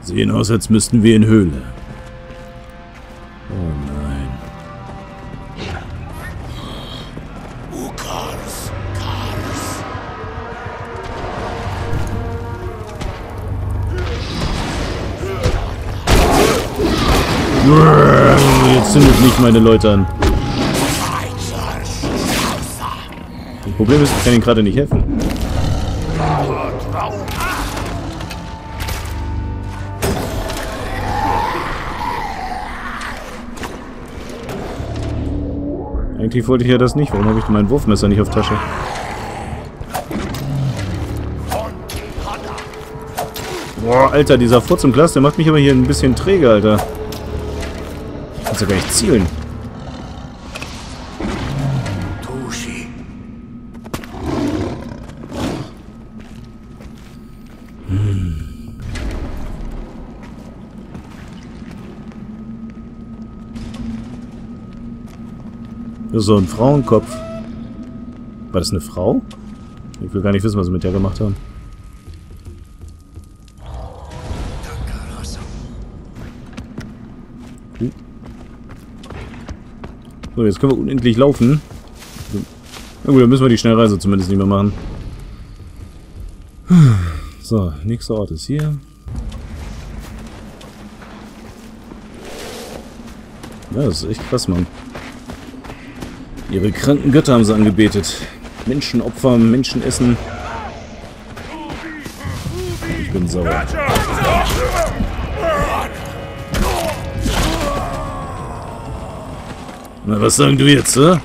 Sehen aus, als müssten wir in Höhle. Oh nein. Jetzt zündet nicht meine Leute an. Das Problem ist, ich kann ihnen gerade nicht helfen. Eigentlich wollte ich ja das nicht. Warum habe ich denn mein Wurfmesser nicht auf Tasche? Boah, Alter, dieser Furz im Glas, der macht mich aber hier ein bisschen träge, Alter. Ich kann ja gar nicht zielen. Das ist so ein Frauenkopf. War das eine Frau? Ich will gar nicht wissen, was sie mit der gemacht haben. So, jetzt können wir unendlich laufen. Na gut, dann müssen wir die Schnellreise zumindest nicht mehr machen. So, nächster Ort ist hier. Ja, das ist echt krass, Mann. Ihre kranken Götter haben sie angebetet. Menschen opfern, Menschen essen. Ich bin sauer. Na, was sagen du jetzt, hä?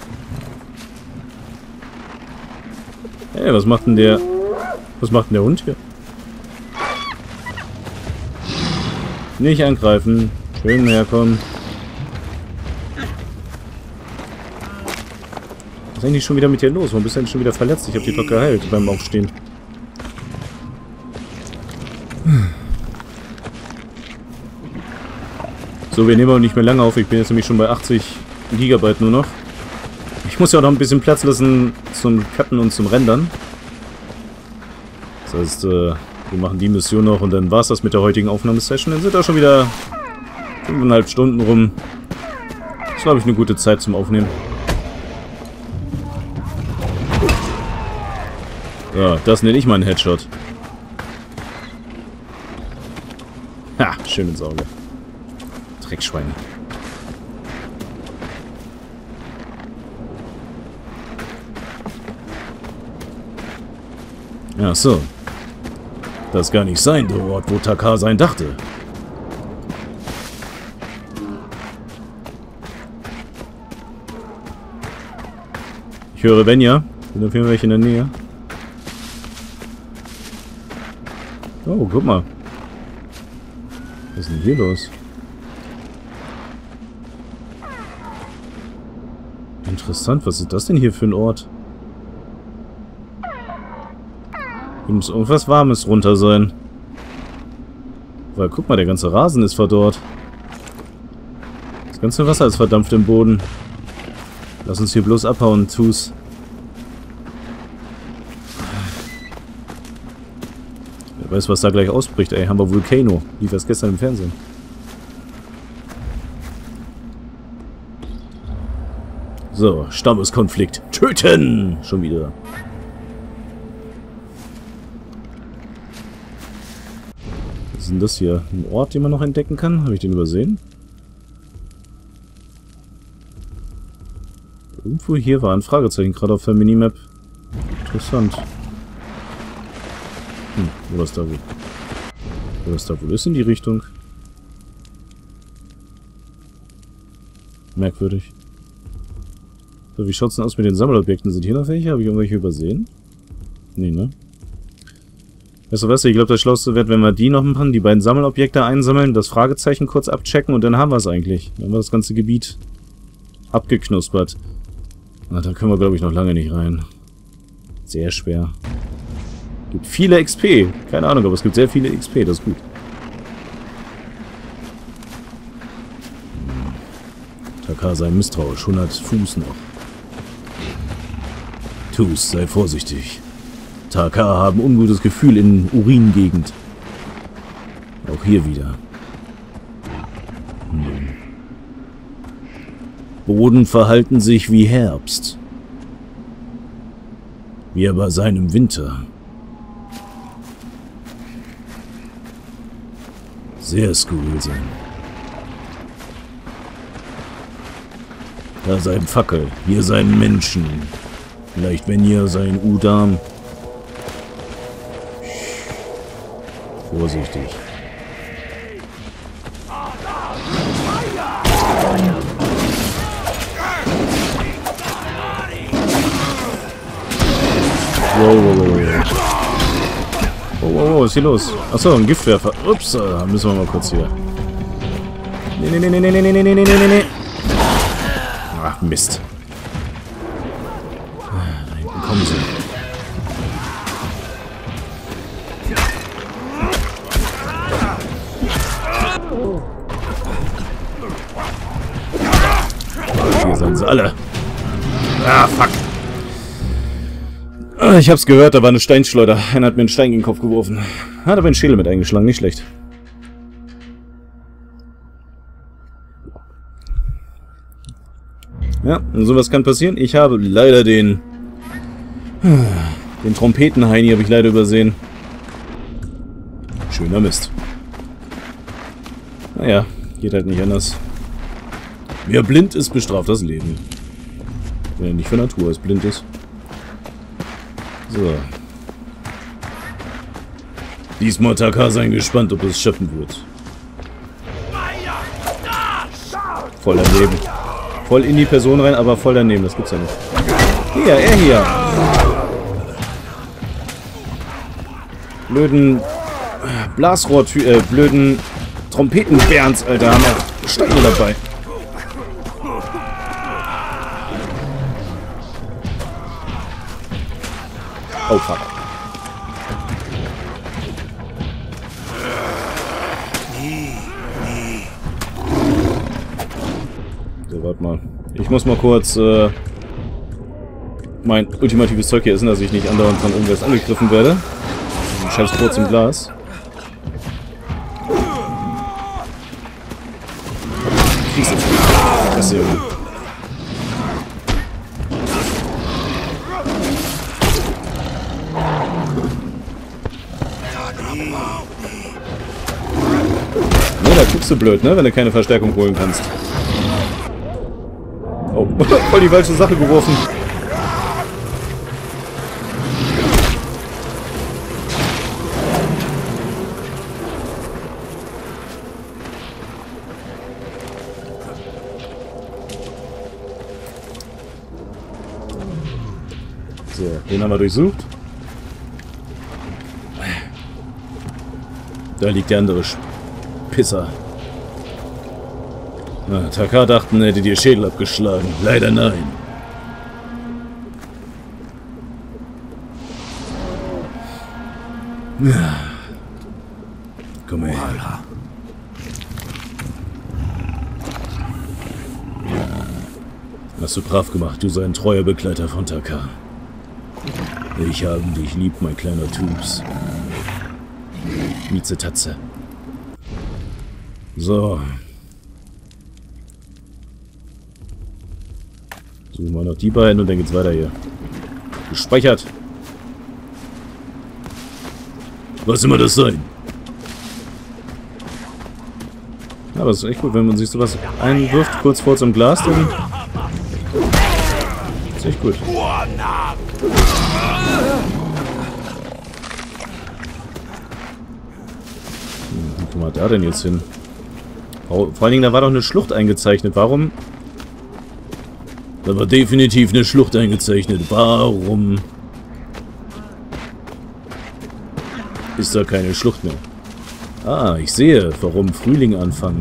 Hey, was macht denn der... Was macht denn der Hund hier? Nicht angreifen. Schön herkommen. Was ist eigentlich schon wieder mit dir los? Warum bist du denn schon wieder verletzt? Ich hab dich doch geheilt beim Aufstehen. So, wir nehmen auch nicht mehr lange auf. Ich bin jetzt nämlich schon bei 80 GB nur noch. Ich muss ja auch noch ein bisschen Platz lassen zum Cutten und zum Rendern. Das heißt, wir machen die Mission noch und dann war es das mit der heutigen Aufnahmesession. Dann sind da schon wieder 5,5 Stunden rum. Das ist, glaube ich, eine gute Zeit zum Aufnehmen. Ja, das nenne ich mal einen Headshot. Ha, schön ins Auge. Dreckschweine. Ja, so. Das kann nicht sein, der Ort, wo Takar sein dachte. Ich höre Venja. Sind auf jeden Fall welche in der Nähe. Oh, guck mal. Was ist denn hier los? Interessant, was ist das denn hier für ein Ort? Hier muss irgendwas Warmes runter sein. Weil, guck mal, der ganze Rasen ist verdorrt. Das ganze Wasser ist verdampft im Boden. Lass uns hier bloß abhauen, tu's. Wer weiß, was da gleich ausbricht, ey. Haben wir Volcano. Lief erst gestern im Fernsehen. So, Stammeskonflikt. Töten! Schon wieder. Was ist denn das hier? Ein Ort, den man noch entdecken kann? Habe ich den übersehen? Irgendwo hier war ein Fragezeichen, gerade auf der Minimap. Interessant. Wo das da wohl? Wo das da wohl ist in die Richtung? Merkwürdig. So, wie schaut's denn aus mit den Sammelobjekten? Sind hier noch welche? Habe ich irgendwelche übersehen? Nee, ne? Weißt du was? Ich glaube, das Schlauste wird, wenn wir die noch machen, die beiden Sammelobjekte einsammeln, das Fragezeichen kurz abchecken und dann haben wir es eigentlich. Dann haben wir das ganze Gebiet abgeknuspert. Na, da können wir, glaube ich, noch lange nicht rein. Sehr schwer. Gibt viele XP. Keine Ahnung, aber es gibt sehr viele XP. Das ist gut. Takar sei misstrauisch. 100 Fuß noch. Tus, sei vorsichtig. Takar haben ungutes Gefühl in Urin-Gegend. Auch hier wieder. Boden verhalten sich wie Herbst. Wie er bei seinem Winter. Sehr skurril sein. Da sein Fackel, hier sein Menschen. Vielleicht wenn hier sein Udam. Vorsichtig. Wow, was ist hier los? Achso, ein Giftwerfer. Ups, da müssen wir mal kurz hier. Nee. Ach, Mist. Da hinten kommen sie. Hier sind sie alle. Ah, fuck. Ich hab's gehört, da war eine Steinschleuder. Einer hat mir einen Stein gegen den Kopf geworfen. Hat aber einen Schädel mit eingeschlagen, nicht schlecht. Ja, und sowas kann passieren. Ich habe leider den Trompetenheini habe ich leider übersehen. Schöner Mist. Naja, geht halt nicht anders. Wer blind ist, bestraft das Leben. Wenn er nicht von Natur aus blind ist. So. Diesmal Taka sein gespannt, ob es schaffen wird. Voll daneben. Voll in die Person rein, aber voll daneben. Das gibt's ja nicht. Hier, er hier. Blöden Blasrohr, blöden Trompetenbärens, Alter. Haben wir Steine dabei. Oh, fuck. So, warte mal. Ich muss mal kurz mein ultimatives Zeug hier essen, dass ich nicht andauernd von irgendwas angegriffen werde. Ein scheiß Kurz im Glas. Das hier. Ne, da guckst du blöd, ne? Wenn du keine Verstärkung holen kannst. Oh, voll die falsche Sache geworfen. So, den haben wir durchsucht. Da liegt der andere Pisser. Na, Taka dachten, er hätte dir Schädel abgeschlagen. Leider nein. Ja. Komm her. Hast du brav gemacht, du sei ein treuer Begleiter von Taka. Ich habe dich lieb, mein kleiner Tubes. Mieze-Tatze. So. Suchen wir noch die beiden und dann geht's weiter hier. Gespeichert. Was immer das sein. Aber es ist echt gut, wenn man sich sowas einwirft, kurz vor zum Glas, dann ist echt gut. Wie kommen wir da denn jetzt hin? Vor allen Dingen, da war doch eine Schlucht eingezeichnet. Warum? Da war definitiv eine Schlucht eingezeichnet. Warum ist da keine Schlucht mehr? Ah, ich sehe, warum Frühling anfangen.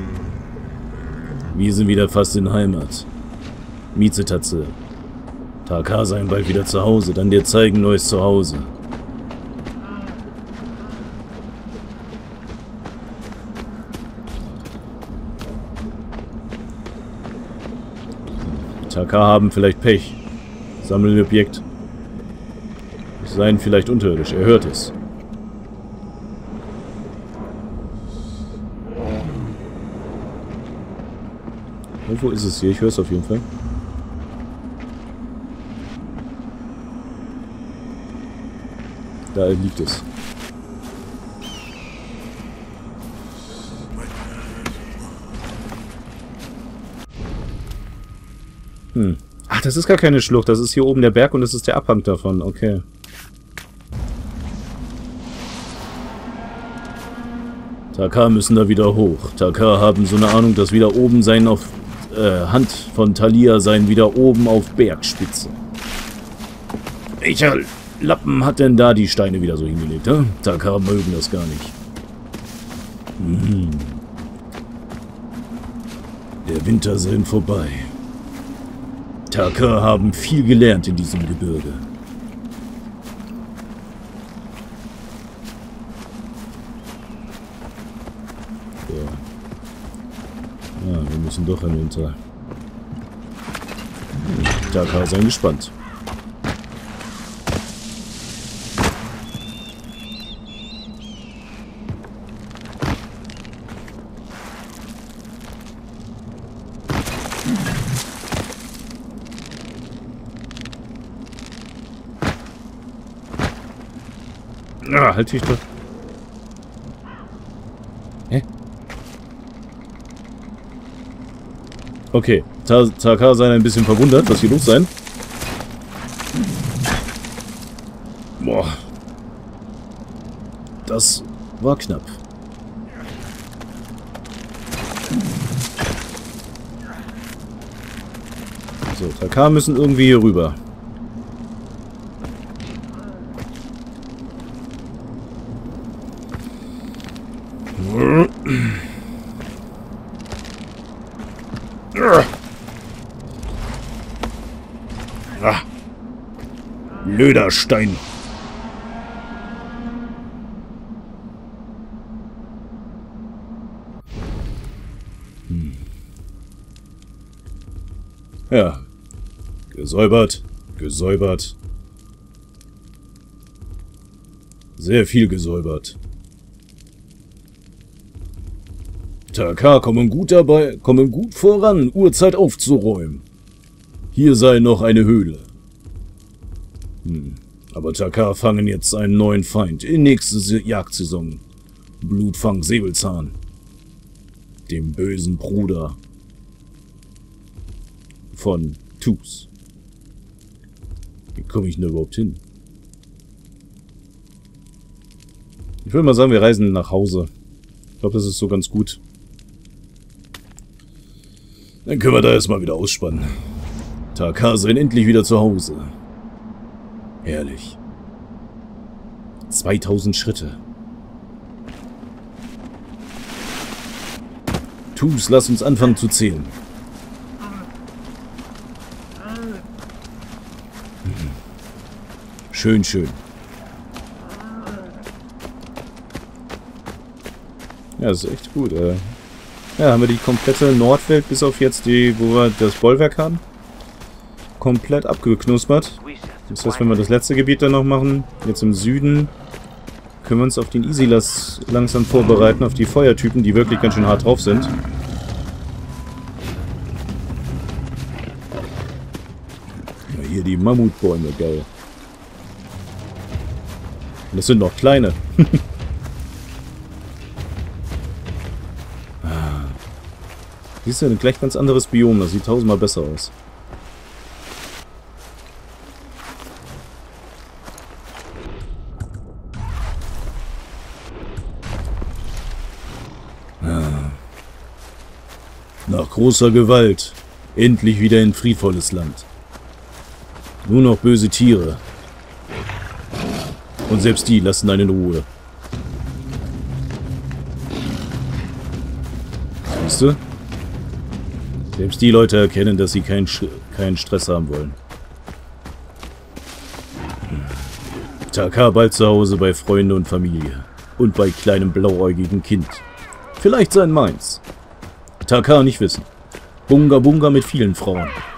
Wir sind wieder fast in Heimat. Mieze-Tatze. Taka sein bald wieder zu Hause, dann dir zeigen neues Zuhause. Taka haben vielleicht Pech. Sammeln Objekt. Seien vielleicht unterirdisch, er hört es. Wo ist es hier? Ich höre es auf jeden Fall. Da liegt es. Ach, das ist gar keine Schlucht. Das ist hier oben der Berg und das ist der Abhang davon. Okay. Takar müssen da wieder hoch. Takar haben so eine Ahnung, dass wieder oben sein auf Hand von Thalia sein, wieder oben auf Bergspitze. Welcher Lappen hat denn da die Steine wieder so hingelegt? Hä? Takar mögen das gar nicht. Der Winter sind vorbei. Takar haben viel gelernt in diesem Gebirge. So. Ja, wir müssen doch hinunter. Takar sein gespannt. Ah, halt dich doch. Hä? Okay, Takar sei ein bisschen verwundert. Was hier los sein? Boah. Das war knapp. So, Takar müssen irgendwie hier rüber. Löderstein. Ja. Gesäubert. Gesäubert. Sehr viel gesäubert. Takar kommen gut voran, Uhrzeit aufzuräumen. Hier sei noch eine Höhle. Aber Takar fangen jetzt einen neuen Feind in nächste Jagdsaison. Blutfang Säbelzahn. Dem bösen Bruder von Tus. Wie komme ich denn überhaupt hin? Ich würde mal sagen, wir reisen nach Hause. Ich glaube, das ist so ganz gut. Dann können wir da erstmal wieder ausspannen. Takar sind endlich wieder zu Hause. Herrlich. 2000 Schritte. Tus, lass uns anfangen zu zählen. Schön, schön. Ja, das ist echt gut. Ja, haben wir die komplette Nordwelt bis auf jetzt die, wo wir das Bollwerk haben, komplett abgeknuspert. Das heißt, wenn wir das letzte Gebiet dann noch machen, jetzt im Süden, können wir uns auf den Easy-Lass langsam vorbereiten, auf die Feuertypen, die wirklich ganz schön hart drauf sind. Ja, hier die Mammutbäume, geil. Und das sind noch kleine. Siehst du, ein gleich ganz anderes Biom, das sieht tausendmal besser aus. Nach großer Gewalt, endlich wieder ein friedvolles Land. Nur noch böse Tiere. Und selbst die lassen einen in Ruhe. Siehst du? Selbst die Leute erkennen, dass sie keinen Stress haben wollen. Takar bald zu Hause bei Freunden und Familie. Und bei kleinem blauäugigen Kind. Vielleicht sein meins. Takar nicht wissen. Bunga Bunga mit vielen Frauen.